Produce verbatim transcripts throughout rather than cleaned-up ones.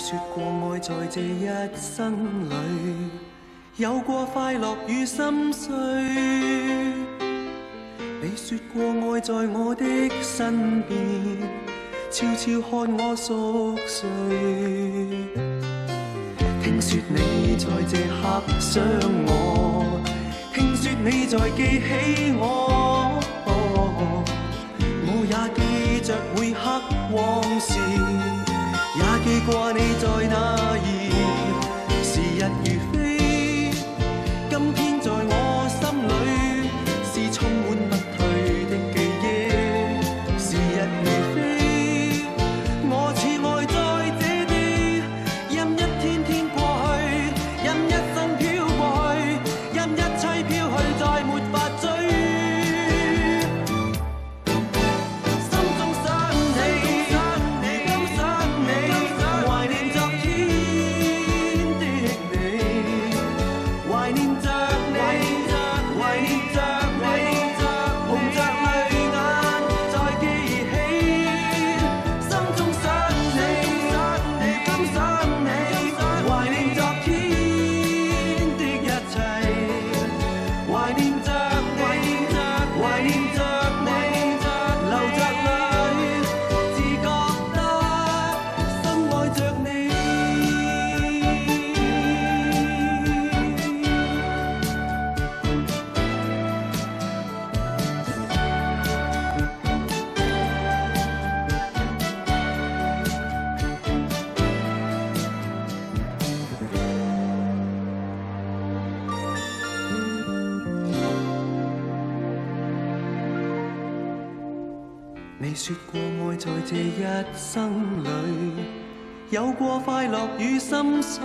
说过愛在這一生裏，有過快樂與心碎。你說過愛在我的身邊，悄悄看我熟睡。聽說你在這刻想我，聽說你在記起我，我也記着每刻往事，也記掛你在哪兒。時日如飛，今天在我心裏是充滿不退的記憶。時日如飛，我似愛在這地，任一天天過去，任一生飄過去，任一切飄去，再沒法追。你說過愛在這一生裏，有過快樂與心碎。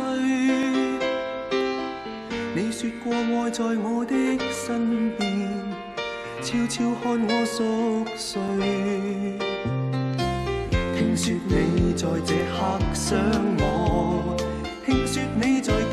你說過愛在我的身邊，悄悄看我熟睡。聽說你在這刻想我，聽說你在